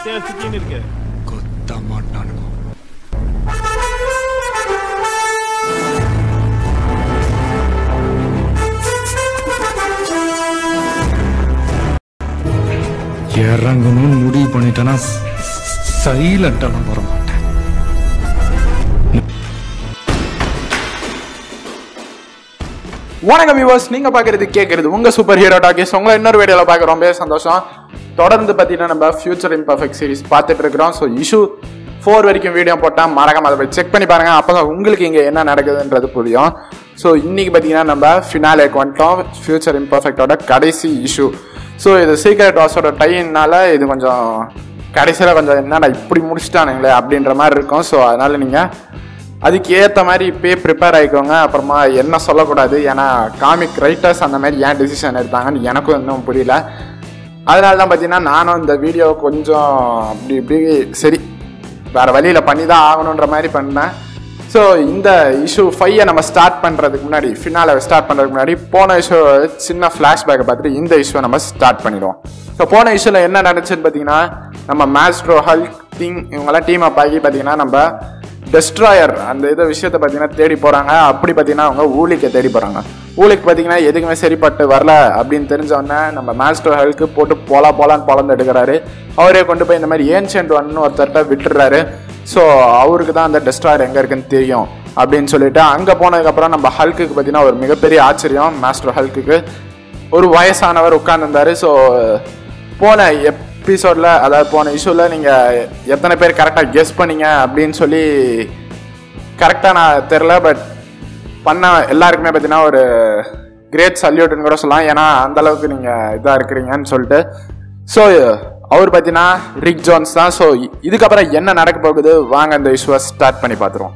சிக்கின்னு இருக்கு. கொத்த மாட்டானுங்க. இறங்கணும்னு முடிவு பண்ணிட்டேன்னா சைலண்டாலாம் வர மாட்டேன். வணக்கம் வியூவர்ஸ், நீங்க பாக்குறது கேட்கறது உங்க சூப்பர் ஹீரோ டாக்கிஸ். உங்களை இன்னொரு வீடியோல பார்க்க ரொம்ப சந்தோஷம். தொடர்ந்து பார்த்தீங்கன்னா நம்ம ஃபியூச்சர் இம்பர்ஃபெக்ட் சீரிஸ் பார்த்துட்டு இருக்கிறோம். ஸோ இஷ்யூ 4 வரைக்கும் வீடியோ போட்டால் மறக்காம அதை போய் செக் பண்ணி பாருங்க. அப்போ தான் உங்களுக்கு இங்கே என்ன நடக்குதுன்றது புரியும். ஸோ இன்னைக்கு பார்த்தீங்கன்னா நம்ம ஃபினாலேக்கு வந்துட்டோம். ஃபியூச்சர் இம்பர்ஃபெக்டோட கடைசி இஷ்யூ. ஸோ இது சீக்ரெட் வார்ஸோட டைனால இது கொஞ்சம் கடைசியில் கொஞ்சம் என்னடா இப்படி முடிச்சுட்டானுங்களே அப்படின்ற மாதிரி இருக்கும். ஸோ அதனால நீங்கள் அதுக்கு ஏற்ற மாதிரி இப்போயே ப்ரிப்பேர் ஆகிக்கோங்க. அப்புறமா என்ன சொல்லக்கூடாது, ஏன்னா காமிக் ரைட்டர்ஸ் அந்த மாதிரி ஏன் டிசிஷன் எடுத்தாங்கன்னு எனக்கும் இன்னும் புரியல. அதனால தான் பார்த்தீங்கன்னா நானும் இந்த வீடியோ கொஞ்சம் அப்படி இப்படி சரி வேறு வழியில் பண்ணி தான் ஆகணுன்ற மாதிரி பண்ணேன். ஸோ இந்த இஷ்யூ 5 நம்ம ஸ்டார்ட் பண்ணுறதுக்கு முன்னாடி, ஃபினாலை ஸ்டார்ட் பண்ணுறதுக்கு முன்னாடி போன இஷ்யூ சின்ன ஃப்ளாஷ்பேக்கை பார்த்துட்டு இந்த இஷ்யூவை நம்ம ஸ்டார்ட் பண்ணிடுவோம். ஸோ போன இஷ்யூவில் என்ன நடந்துச்சுன்னு பார்த்தீங்கன்னா, நம்ம மாஸ்ட்ரோ, ஹல்க், திங் இவங்கெல்லாம் டீம் அப் ஆகி பார்த்தீங்கன்னா நம்ம டெஸ்ட்ராயர் அந்த இதை விஷயத்தை பார்த்தீங்கன்னா தேடி போகிறாங்க. அப்படி பார்த்தீங்கன்னா அவங்க ஊலிக்கை தேடி போகிறாங்க. ஊலிக்கு பார்த்தீங்கன்னா எதுக்குமே சரிப்பட்டு வரல அப்படின்னு தெரிஞ்சவொடனே நம்ம மாஸ்டர் ஹல்க்கு போட்டு போலான்னு பொழந்து எடுக்கிறாரு. அவரே கொண்டு போய் இந்த மாதிரி ஏன்ஷியன்ட் ஒன்னு ஒருத்தர்கிட்ட விட்டுறாரு. ஸோ அவருக்கு தான் அந்த டெஸ்ட்ராயர் எங்கே இருக்குன்னு தெரியும் அப்படின்னு சொல்லிட்டு அங்கே போனதுக்கப்புறம் நம்ம ஹல்க்குக்கு பார்த்தீங்கன்னா ஒரு மிகப்பெரிய ஆச்சரியம். மாஸ்டர் ஹல்க்குக்கு ஒரு வயசானவர் உட்கார்ந்துருந்தாரு. ஸோ போன எபிசோடில், அதாவது போன இஷ்யூவில் நீங்கள் எத்தனை பேர் கரெக்டாக கெஸ் பண்ணீங்க அப்படின்னு சொல்லி கரெக்டாக நான் தெரில. பட் பண்ண எல்லாருக்குமே பார்த்தீங்கன்னா ஒரு கிரேட் சல்யூட்னு கூட சொல்லலாம். ஏன்னா அந்தளவுக்கு நீங்கள் இதாக இருக்கிறீங்கன்னு சொல்லிட்டு. ஸோ அவர் பார்த்தீங்கன்னா ரிக் ஜோன்ஸ் தான். ஸோ இதுக்கப்புறம் என்ன நடக்க போகுது, வாங்க இந்த இஷ்யூவை ஸ்டார்ட் பண்ணி பார்த்துருவோம்.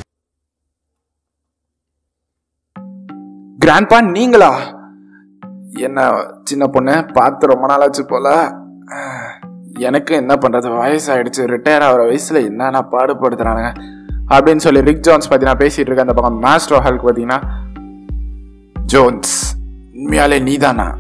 கிராண்ட்பா நீங்களா? என்ன சின்ன பொண்ணு பார்த்து ரொம்ப நாளாச்சு போல. எனக்கு என்ன பண்ணுறது, வயசாகிடுச்சு, ரிட்டையர் ஆகிற வயசில் என்னென்ன பாடுபடுத்துறானுங்க அப்படின்னு சொல்லி ரிக் ஜோன்ஸ் பார்த்தீங்கன்னா பேசிகிட்டு இருக்க. அந்த பக்கம் மாஸ்டர் ஹல்க் பார்த்தீங்கன்னா, ஜோன்ஸ் உண்மையாலே நீ தானா?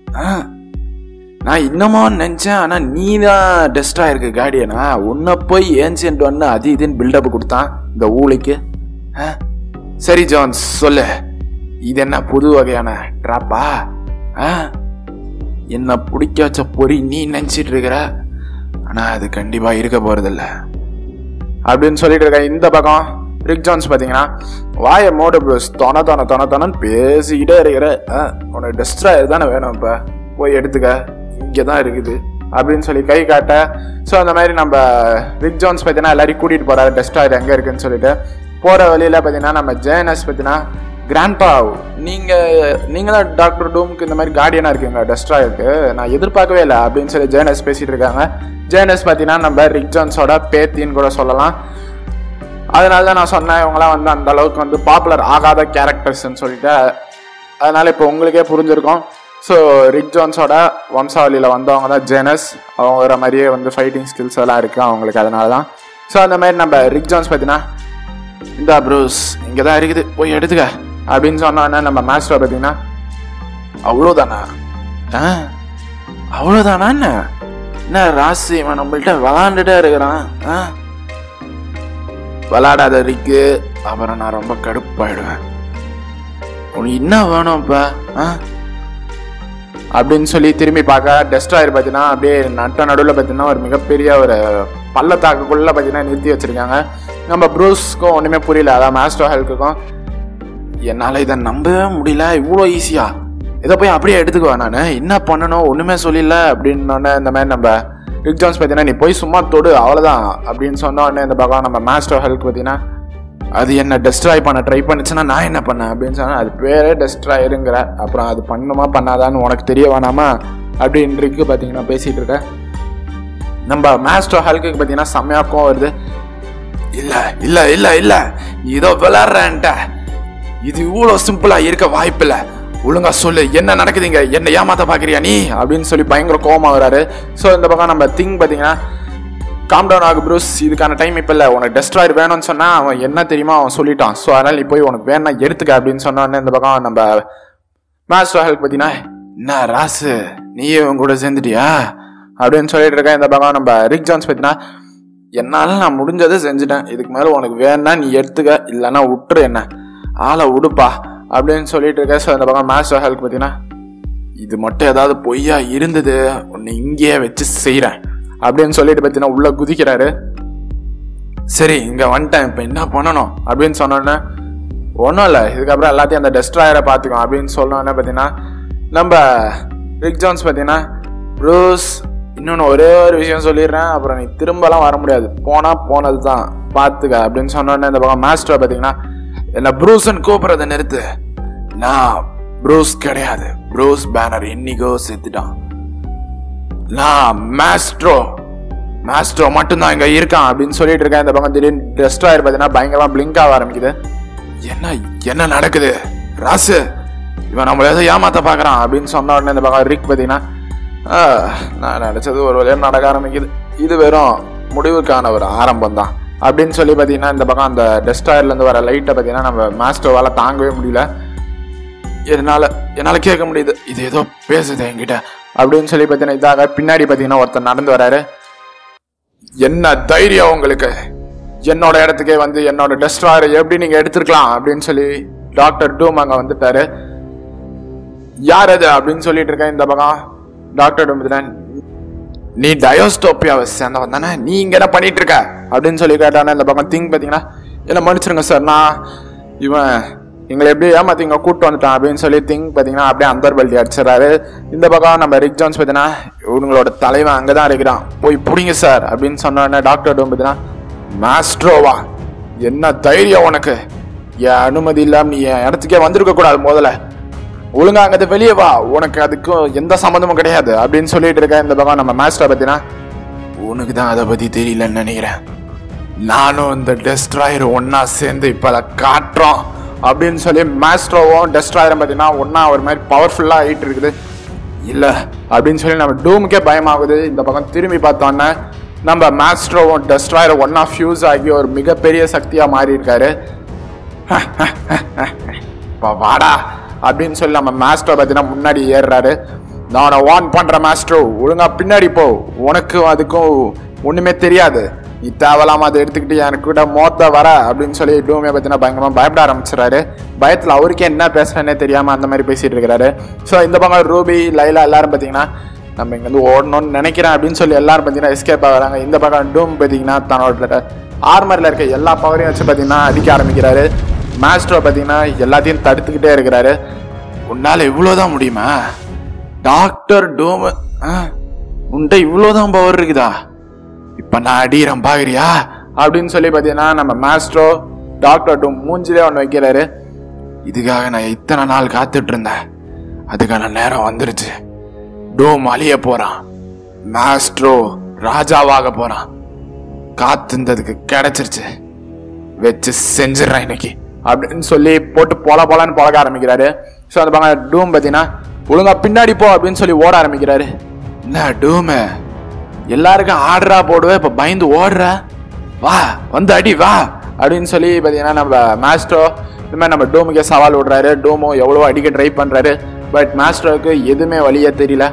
நான் இன்னமும் நினச்சேன், ஆனால் நீ தான் டெஸ்டாக இருக்கு கார்டியனா? உன்னை போய் ஏன்சியன்ட் ஒன்று அது இதுன்னு பில்டப் கொடுத்தான் இந்த ஊழிக்கு. சரி ஜோன்ஸ் சொல்லு, இது என்ன புது வகையான ட்ராப்பா? என்ன பிடிக்க வச்ச பொறி நீ நினச்சிட்டு இருக்கிற, ஆனால் அது கண்டிப்பாக இருக்க போகிறதில்ல அப்படின்னு சொல்லிட்டு இருக்க. இந்த பக்கம் ரிக் ஜோன்ஸ் பார்த்தீங்கன்னா, வாயை மோடு ப்ரூஸ், தொணன்னு பேசிக்கிட்டே இருக்கிற. உனக்கு டெஸ்ட்ராயர் தானே வேணும், இப்போ போய் எடுத்துக்க, இங்கே தான் இருக்குது அப்படின்னு சொல்லி கை காட்ட. ஸோ அந்த மாதிரி நம்ம ரிக் ஜோன்ஸ் பார்த்தீங்கன்னா எல்லாரையும் கூட்டிகிட்டு போகிறாரு டெஸ்ட்ராயர் எங்கே இருக்குன்னு சொல்லிட்டு. போகிற வழியில் பார்த்தீங்கன்னா நம்ம ஜேனஸ் பார்த்தீங்கன்னா, கிராண்ட்பா நீங்கள் தான் டாக்டர் டூமுக்கு இந்த மாதிரி கார்டியனாக இருக்கீங்க டெஸ்ட்ராயருக்கு, நான் எதிர்பார்க்கவே இல்லை அப்படின்னு சொல்லி ஜேனஸ் பேசிகிட்டு இருக்காங்க. ஜேனஸ் பார்த்தீங்கன்னா நம்ம ரிக் ஜோன்ஸோட பேத்தின்னு கூட சொல்லலாம். அதனால தான் நான் சொன்னேன் இவங்களாம் வந்து அந்த அளவுக்கு வந்து பாப்புலர் ஆகாத கேரக்டர்ஸ்ன்னு சொல்லிட்டு. அதனால் இப்போ உங்களுக்கே புரிஞ்சிருக்கும். ஸோ ரிக் ஜோன்ஸோட வம்சாவளியில் வந்தவங்க தான் ஜேனஸ். அவங்க வர மாதிரியே வந்து ஃபைட்டிங் ஸ்கில்ஸ் எல்லாம் இருக்குது அவங்களுக்கு, அதனால தான். ஸோ அந்த மாதிரி நம்ம ரிக் ஜோன்ஸ் பார்த்தீங்கன்னா, இந்த ப்ரூஸ் இங்கே தான் இருக்குது போய் எடுத்துக்க அப்படின்னு சொன்னோன்னா நம்ம மாஸ்டர் பார்த்தீங்கன்னா, அவ்வளோதானா? அவ்வளோதானா? என்ன ராசி இவன் நம்மள்கிட்ட விளாண்டுட்டே இருக்கிறான். விளாடாத ரிக்கு, அப்புறம் நான் ரொம்ப கடுப்பாயிடுவேன். உனக்கு என்ன வேணும் இப்போ அப்படின்னு சொல்லி திரும்பி பார்க்க. டெஸ்ட்ராயர் பார்த்தீங்கன்னா அப்படியே நடுவில் பார்த்தீங்கன்னா ஒரு மிகப்பெரிய ஒரு பள்ளத்தாக்குக்குள்ளே பார்த்தீங்கன்னா நிறுத்தி வச்சுருக்காங்க. நம்ம ப்ரூஸ்க்கும் ஒன்றுமே புரியல, அதான் மாஸ்டர் ஹல்க்குக்கும். என்னால் இதை நம்பவே முடியல, இவ்வளோ ஈஸியா இதை போய் அப்படியே எடுத்துக்குவேன், நான் என்ன பண்ணணும் ஒன்றுமே சொல்லல அப்படின்னோடனே இந்த மாதிரி நம்ம ரிக் ஜோன்ஸ் பார்த்தீங்கன்னா, நீ போய் சும்மா தொடு அவ்வளோதான் அப்படின்னு சொன்னோடனே இந்த பக்கம் நம்ம மாஸ்டர் ஹல்க் பார்த்தீங்கன்னா, அது என்ன டெஸ்ட்ராய் பண்ண ட்ரை பண்ணிச்சுன்னா நான் என்ன பண்ணேன் அப்படின்னு சொன்னால், அது பேரே டெஸ்ட்ராயருங்கிற, அப்புறம் அது பண்ணுமா பண்ணாதான்னு உனக்கு தெரிய வேணாமா அப்படின்றிக்கு பார்த்தீங்கன்னா பேசிகிட்டு இருக்க. நம்ம மாஸ்டர் ஹல்க்கு பார்த்தீங்கன்னா செம்மையாக்கும் வருது. இல்லை இல்லை இல்லை இல்லை இதோ விளாட்றேன்ட்ட, இது இவ்வளோ சிம்பிளாக இருக்க வாய்ப்பில்லை, ஒழுங்கா சொல்லு என்ன நடக்குதுங்க, என்ன ஏமாத்த பார்க்குறியா நீ அப்படின்னு சொல்லி பயங்கர கோவமாக வராரு. ஸோ இந்த பக்கம் நம்ம திங் பார்த்தீங்கன்னா, காம் டவுன் ஆகு ப்ரூஸ், இதுக்கான டைம் இப்போ இல்லை, உனக்கு டெஸ்ட்ராயர் வேணும்னு சொன்னால் அவன் என்ன தெரியுமா அவன் சொல்லிட்டான். ஸோ அதனால் நீ போய் உனக்கு வேணா எடுத்துக்க அப்படின்னு சொன்னோன்னே இந்த பக்கம் நம்ம மாஸ்டர் ஹல்க் பார்த்தீங்கன்னா, என்ன ராசு நீயே உன் கூட சேர்ந்துட்டியா அப்படின்னு சொல்லிட்டு இருக்கேன். இந்த பக்கம் நம்ம ரிக் ஜான்ஸ் பார்த்தீங்கன்னா, என்னால் நான் முடிஞ்சதை செஞ்சுட்டேன், இதுக்கு மேலே உனக்கு வேணும்னா நீ எடுத்துக்க, இல்லைன்னா விட்டுரு, என்ன ஆளை உடுப்பா அப்படின்னு சொல்லிட்டு இருக்கேன். ஸோ இந்த பக்கம் மாஸ்டர் ஹல்க் பார்த்தீங்கன்னா, இது மட்டும் ஏதாவது பொய்யா இருந்தது உன்னை இங்கேயே வச்சு செய்கிறேன் அப்படின்னு சொல்லிட்டு பார்த்தீங்கன்னா உள்ள குதிக்கிறாரு. சரி இங்கே வந்துட்டேன், இப்போ என்ன பண்ணணும் அப்படின்னு சொன்னோன்னே, ஒன்றும் இல்லை, இதுக்கப்புறம் எல்லாத்தையும் அந்த டெஸ்ட்ராயரை பார்த்துக்கோ அப்படின்னு சொன்னோன்னே பார்த்தீங்கன்னா நம்ம ரிக் ஜான்ஸ் பார்த்தீங்கன்னா, ப்ரூஸ் இன்னொன்று ஒரே ஒரு விஷயம் சொல்லிடுறேன், அப்புறம் நீ திரும்பலாம் வர முடியாது, போனால் போனது தான் பார்த்துக்க அப்படின்னு சொன்னோன்னே இந்த பக்கம் மாஸ்டரை பார்த்தீங்கன்னா, என்ன ப்ரூஸ்ன்னு கூப்பிட்றதை நிறுத்து, நான் ப்ரூஸ் கிடையாது, ப்ரூஸ் பேனர் இன்னைக்கோ செத்துட்டான், நான் மாஸ்ட்ரோ மட்டும்தான் இங்க இருக்கான் அப்படின்னு சொல்லிட்டு இருக்கேன். இந்த பக்கம் திடீர்னு டெஸ்ட்ராயர் பார்த்தீங்கன்னா பயங்கரமா பிளிங்க் ஆக ஆரம்பிக்குது. என்ன நடக்குது ராசு, இவன் நம்மள ஏதோ ஏமாத்த பாக்குறான் அப்படின்னு சொன்ன உடனே இந்த பக்கம் ரிக் பார்த்தீங்கன்னா, நான் நினைச்சது ஒரு வழியா நடக்க ஆரம்பிக்குது, இது வெறும் முடிவுக்கான ஒரு ஆரம்பம் தான் அப்படின்னு சொல்லி பார்த்தீங்கன்னா இந்த பக்கம் அந்த டெஸ்ட்ராயர்ல இருந்து வர லைட்டை பார்த்தீங்கன்னா நம்ம மாஸ்டர்வால தாங்கவே முடியல, என்னால கேட்க முடியுது, இது ஏதோ பேசுது என்கிட்ட அப்படின்னு சொல்லி பார்த்தீங்கன்னா இதாக பின்னாடி பார்த்தீங்கன்னா ஒருத்தர் நடந்து வராரு. என்ன தைரியம் உங்களுக்கு, என்னோட இடத்துக்கே வந்து என்னோட டெஸ்ட்ராயரை எப்படி நீங்க எடுத்துருக்கலாம் அப்படின்னு சொல்லி டாக்டர் டூம் அங்க வந்துட்டாரு. யார் அது அப்படின்னு சொல்லிட்டு இருக்கேன். இந்த பக்கம் டாக்டர் டூம், நீ டயோஸ்டோப்பியாவை சேர்ந்தவன் தானே, நீ இங்க என்ன பண்ணிட்டு இருக்க அப்படின்னு சொல்லி கேட்டானே. இந்த பக்கம் திங்க் பார்த்தீங்கன்னா, என்ன மன்னிச்சிருங்க சார், நான் இவன் எங்களை எப்படி ஏமாத்தி இங்கே கூப்பிட்டு வந்துட்டான் அப்படின்னு சொல்லி திங்க் பார்த்தீங்கன்னா அப்படியே அந்தர் பல்ட்டி அடிச்சிடறாரு. இந்த பக்கம் நம்ம ரிக் ஜான்ஸ் பார்த்தீங்கன்னா, இவங்களோட தலைவன் அங்கே தான் இருக்கிறான், போய் பிடிங்க சார் அப்படின்னு சொன்னோடனே டாக்டர் டூம் பார்த்தீங்கன்னா, மாஸ்ட்ரோவா என்ன தைரியம் உனக்கு, என் அனுமதி இல்லாம நீ என் இடத்துக்கே வந்திருக்க கூடாது, முதல்ல ஒழுங்கா அங்கே வெளியே வா, உனக்கு அதுக்கும் எந்த சம்மந்தமும் கிடையாது அப்படின்னு சொல்லிட்டு இருக்க. இந்த பக்கம் நம்ம மாஸ்டரை பார்த்தீங்கன்னா, உனக்கு தான் அதை பற்றி தெரியலன்னு நினைக்கிறேன், நானும் இந்த டெஸ்ட்ராயர் ஒன்னா சேர்ந்து இப்போ அதை காட்டுறோம் அப்படின்னு சொல்லி மாஸ்ட்ரோவும் டெஸ்ட்ராயரும் பார்த்தீங்கன்னா ஒன்னா ஒரு மாதிரி பவர்ஃபுல்லாக ஆகிட்டு இருக்குது. இல்லை அப்படின்னு சொல்லி நம்ம டூமுக்கே பயமாகுது. இந்த பக்கம் திரும்பி பார்த்தோன்னே நம்ம மாஸ்ட்ரோவும் டெஸ்ட்ராயரும் ஒன்னா ஃபியூஸ் ஆகி ஒரு மிகப்பெரிய சக்தியாக மாறி இருக்காரு. இப்போ வாடா அப்படின்னு சொல்லி நம்ம மாஸ்ட்ரோ பார்த்தீங்கன்னா முன்னாடி ஏறுறாரு. நான் வார்ன் பண்ற மாஸ்ட்ரோ, ஒழுங்கா பின்னாடி போ, உனக்கும் அதுக்கும் ஒண்ணுமே தெரியாது, நீ தேவலாம அதை எடுத்துக்கிட்டு எனக்கு கூட மோத்த வர அப்படின்னு சொல்லி டூமே பார்த்தீங்கன்னா பயங்கரமா பயப்பட ஆரம்பிச்சிடறாரு. பயத்தில் அவருக்கே என்ன பேசுறேன்னே தெரியாம அந்த மாதிரி பேசிட்டு இருக்கிறாரு. ஸோ இந்த பக்கம் ரூபி லைலா எல்லாரும் பார்த்தீங்கன்னா நம்ம இங்கேருந்து ஓடணும்னு நினைக்கிறேன் அப்படின்னு சொல்லி எல்லாரும் பார்த்தீங்கன்னா எஸ்கேப் ஆகிறாங்க. இந்த பக்கம் டூம் பார்த்தீங்கன்னா தன்னோட ஆர்மரில் இருக்க எல்லா பவரையும் வச்சு பார்த்தீங்கன்னா அடிக்க ஆரம்பிக்கிறாரு. மாஸ்ட்ரோ பார்த்தீங்கன்னா எல்லாத்தையும் தடுத்துக்கிட்டே இருக்கிறாரு. உன்னால இவ்வளோதான் முடியுமா டாக்டர் டூம், உன்ட்ட இவ்வளோதான் பவர் இருக்குதா, இப்ப நான் அடிக்கிறேன் பாக்குறியா அப்படின்னு சொல்லி பாத்தீங்கன்னா நம்ம மாஸ்ட்ரோ டாக்டர் டூம் மூஞ்சிலே ஒன்று வைக்கிறாரு. இதுக்காக நான் இத்தனை நாள் காத்துட்டு இருந்தேன், அதுக்கான நேரம் வந்துருச்சு, டூம் அழிய போறான், மாஸ்ட்ரோ ராஜாவாக போறான், காத்திருந்ததுக்கு கிடைச்சிருச்சு, வச்சு செஞ்சிடறேன் இன்னைக்கு அப்படின்னு சொல்லி போட்டு போலன்னு பழக ஆரம்பிக்கிறாரு. ஸோ அந்த பக்கம் டூம் பார்த்தீங்கன்னா ஒழுங்கா பின்னாடி போ அப்படின்னு சொல்லி ஓட ஆரம்பிக்கிறாரு. என்ன டூமு எல்லாருக்கும் ஆர்டரா போடுவேன், இப்போ பயந்து ஓடுற, வா வந்து அடி வா அப்படின்னு சொல்லி பார்த்தீங்கன்னா நம்ம மாஸ்ட்ரோ இந்த மாதிரி நம்ம டூமுக்கே சவால் விடுறாரு. டூமும் எவ்வளோ அடிக்க ட்ரை பண்ணுறாரு, பட் மாஸ்ட்ரோவுக்கு எதுவுமே வழியே தெரியல.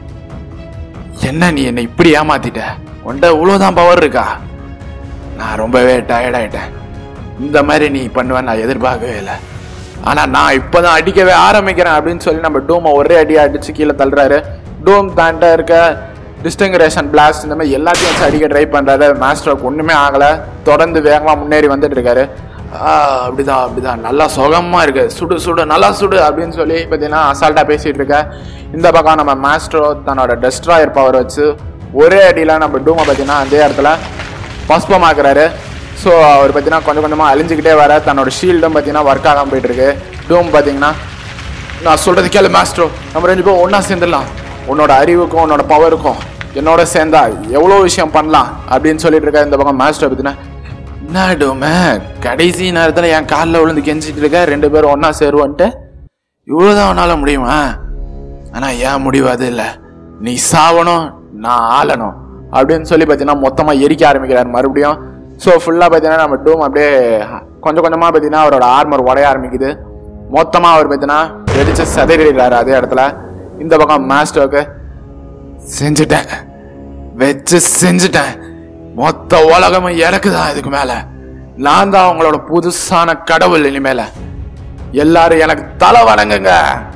என்ன நீ என்னை இப்படி ஏமாத்திட்ட, உன்ட்ட இவ்வளோதான் பவர் இருக்கா, நான் ரொம்பவே டயர்டாயிட்டேன், இந்த மாதிரி நீ பண்ணுவேன்னு நான் எதிர்பார்க்கவே இல்லை, ஆனால் நான் இப்போ தான் அடிக்கவே ஆரம்பிக்கிறேன் அப்படின்னு சொல்லி நம்ம டூமை ஒரே அடியாக அடித்து கீழே தள்ளுறாரு. டூம் தாண்ட இருக்க டிஸ்டிங்ரேஷன் பிளாஸ்ட் இந்த மாதிரி எல்லாத்தையும் வச்சு அடிக்க ட்ரை பண்ணுறாரு. மாஸ்டருக்கு ஒன்றுமே ஆகலை, தொடர்ந்து வேகமாக முன்னேறி வந்துட்டு இருக்காரு. அப்படிதான் நல்லா சுகமாக இருக்கு, சுடு சுடு நல்லா சுடு அப்படின்னு சொல்லி பார்த்தீங்கன்னா அசால்ட்டாக பேசிகிட்டு இருக்க. இந்த பக்கம் நம்ம மாஸ்டரோ தன்னோட டெஸ்ட்ராயர் பவர் வச்சு ஒரே அடியில் நம்ம டூமை பார்த்தீங்கன்னா அதே இடத்துல பஸ்பமாக்குறாரு. ஸோ அவர் பார்த்தீங்கன்னா கொஞ்சம் கொஞ்சமாக அழிஞ்சிக்கிட்டே வர, தன்னோட ஷீல்டும் பார்த்தீங்கன்னா ஒர்க் ஆகாமல் போயிட்டு இருக்கு. டூம் பார்த்தீங்கன்னா, நான் சொல்கிறது கேளு மாஸ்டரோ, நம்ம ரெண்டு பேரும் ஒன்றா சேர்ந்துடலாம், உன்னோட அறிவுக்கும் உன்னோட பவருக்கும் என்னோட சேர்ந்தா எவ்வளோ விஷயம் பண்ணலாம் அப்படின்னு சொல்லிட்டு இருக்க. இந்த பக்கம் மாஸ்டர் பார்த்தீங்கன்னா, என்ன டூமே கடைசி நேரத்தில் என் காலில் விழுந்து கெஞ்சிட்டு இருக்க, ரெண்டு பேரும் ஒன்றா சேருவோன்ட்டு, இவ்வளோதான் உன்னால் முடியுமா, ஆனால் ஏன் முடிவாது இல்லை, நீ சாவணும் நான் ஆளணும் அப்படின்னு சொல்லி பார்த்தீங்கன்னா மொத்தமாக எரிக்க ஆரம்பிக்கிறார் மறுபடியும். ஸோ ஃபுல்லாக பார்த்தீங்கன்னா நம்ம டூம் அப்படியே கொஞ்சம் கொஞ்சமாக பார்த்தீங்கன்னா அவரோட ஆர்மர் உடைய ஆரம்பிக்குது. மொத்தமாக அவர் பார்த்தீங்கன்னா வெடிச்சு சதறிடுறாரு அதே இடத்துல. இந்த பக்கம் மாஸ்டருக்கு, செஞ்சுட்டேன் வச்சு செஞ்சுட்டேன். மொத்த உலகமும் எனக்கு தான். இதுக்கு மேல நான் தான் உங்களோட புதுசான கடவுள். இனிமேல எல்லாரும் எனக்கு தலை வணங்குங்க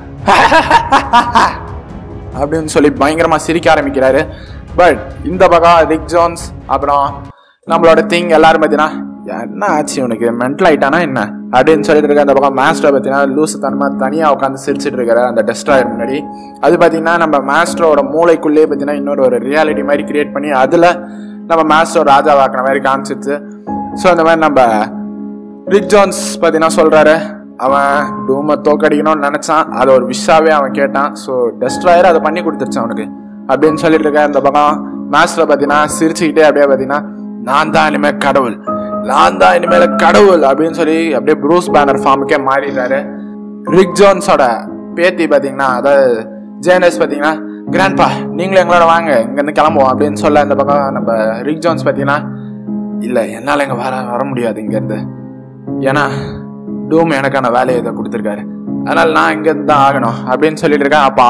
அப்படின்னு சொல்லி பயங்கரமா சிரிக்க ஆரம்பிக்கிறாரு. பட் இந்த பக்கம் ரிக் ஜோன்ஸ் அப்புறம் நம்மளோட திங் எல்லாரும் பார்த்தீங்கன்னா என்ன ஆச்சு உனக்கு, மென்டல் ஆயிட்டானா என்ன அப்படின்னு சொல்லிட்டு இருக்க. அந்த பக்கம் மாஸ்டரை பார்த்தீங்கன்னா லூசு தனமா தனியாக உட்காந்து சிரிச்சிட்டு இருக்காரு அந்த டெஸ்ட்ராயர் முன்னாடி. அது பார்த்தீங்கன்னா நம்ம மாஸ்டரோட மூளைக்குள்ளேயே பார்த்தீங்கன்னா இன்னொரு ஒரு ரியாலிட்டி மாதிரி கிரியேட் பண்ணி அதில் நம்ம மாஸ்டர் ராஜாவாக்குற மாதிரி காமிச்சிச்சு. ஸோ அந்த மாதிரி நம்ம ரிக் ஜோன்ஸ் பார்த்தீங்கன்னா சொல்றாரு, அவன் டூமை தோக்கடிக்கணும்னு நினைச்சான், அதை ஒரு விஷாவே அவன் கேட்டான். ஸோ டெஸ்ட்ராயர் அதை பண்ணி கொடுத்துருச்சான் அவனுக்கு அப்படின்னு சொல்லிட்டு இருக்க. இந்த பக்கம் மாஸ்டரை பார்த்தீங்கன்னா சிரிச்சுக்கிட்டே அப்படியே பார்த்தீங்கன்னா நான் தான் இனிமேல் கடவுள், நான் தான் இனிமேல கடவுள் அப்படின்னு சொல்லி அப்படியே ப்ரூஸ் பேனர் ஃபார்முக்கே மாறிடுறாரு. ரிக் ஜோன்ஸோட பேத்தி பார்த்தீங்கன்னா அதாவது ஜேனஸ் பார்த்தீங்கன்னா கிராண்ட்பா நீங்களும் எங்களோட வாங்க இங்கேருந்து கிளம்புவோம் அப்படின்னு சொல்ல. இந்த பக்கம் நம்ம ரிக் ஜோன்ஸ் பார்த்தீங்கன்னா இல்லை என்னால் இங்கே வர முடியாது இங்கேருந்து, ஏன்னா டூம் எனக்கான வேலையை இதை கொடுத்துருக்காரு, அதனால் நான் இங்கேருந்து தான் ஆகணும் அப்படின்னு சொல்லிட்டு இருக்கேன். அப்போ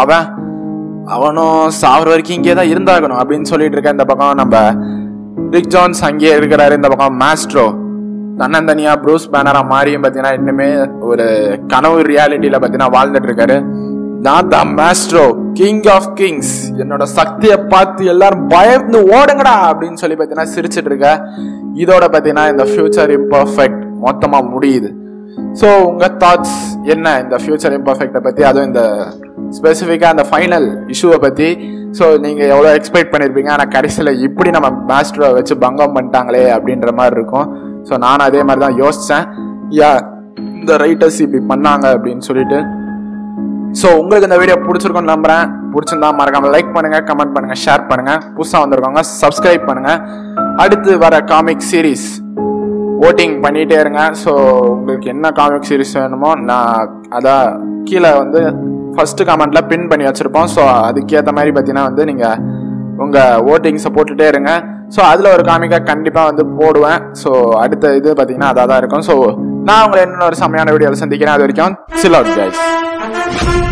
அவனும் சாவர வரைக்கும் இங்கே தான் இருந்தாகணும் அப்படின்னு சொல்லிட்டு இருக்கேன். இந்த பக்கம் நம்ம ரிக் ஜோன்ஸ் அங்கேயே இருக்கிறாரு. இந்த பக்கம் மாஸ்ட்ரோ தன்னந்தனியா ப்ரூஸ் பேனரா மாறியும் பார்த்தீங்கன்னா இன்னுமே ஒரு கனவு ரியாலிட்டியில பார்த்தீங்கன்னா வாழ்ந்துட்டு இருக்காரு. நான் தான் மாஸ்ட்ரோ, கிங் ஆஃப் கிங்ஸ், என்னோட சக்தியை பார்த்து எல்லாரும் பயந்து ஓடுங்கடா அப்படின்னு சொல்லி பார்த்தீங்கன்னா சிரிச்சிட்டு இருக்க. இதோட பார்த்தீங்கன்னா இந்த ஃபியூச்சர் இம்பர்ஃபெக்ட் மொத்தமா முடியுது. ஸோ உங்க தாட்ஸ் என்ன இந்த ஃபியூச்சர் இம்பர்ஃபெக்டை பத்தி, அதுவும் இந்த ஸ்பெசிஃபிக்காக அந்த ஃபைனல் இஷ்யூவை பத்தி. ஸோ நீங்கள் எவ்வளோ எக்ஸ்பெக்ட் பண்ணியிருப்பீங்க, ஆனால் கடைசியில் இப்படி நம்ம மாஸ்டரை வச்சு பங்கம் பண்ணிட்டாங்களே அப்படின்ற மாதிரி இருக்கும். ஸோ நானும் அதே மாதிரி தான் யோசித்தேன், இந்த ரைட்டர்ஸ் இப்படி பண்ணாங்க அப்படின்னு சொல்லிட்டு. ஸோ உங்களுக்கு இந்த வீடியோ பிடிச்சிருக்கும்னு நம்புறேன். பிடிச்சிருந்தா மறக்காம லைக் பண்ணுங்க, கமெண்ட் பண்ணுங்க, ஷேர் பண்ணுங்க. புதுசாக வந்திருக்கவங்க சப்ஸ்கிரைப் பண்ணுங்க. அடுத்து வர காமிக் சீரீஸ் ஓட்டிங் பண்ணிகிட்டே இருங்க. ஸோ உங்களுக்கு என்ன காமிக் சீரீஸ் வேணுமோ நான் அதான் கீழே வந்து ஃபர்ஸ்ட் கமெண்ட்ல பின் பண்ணி வச்சிருப்போம். ஸோ அதுக்கேற்ற மாதிரி பார்த்தீங்கன்னா வந்து நீங்கள் உங்கள் ஓட்டிங்ஸை போட்டுகிட்டே இருங்க. ஸோ அதில் ஒரு காமிக்காக கண்டிப்பாக வந்து போடுவேன். ஸோ அடுத்த இது பார்த்தீங்கன்னா அதாக தான் இருக்கும். ஸோ நான் உங்களை இன்னொரு செம்மையான வீடியோவில் சந்திக்கிறேன். அது வரைக்கும் சில் அவுட் கைஸ்.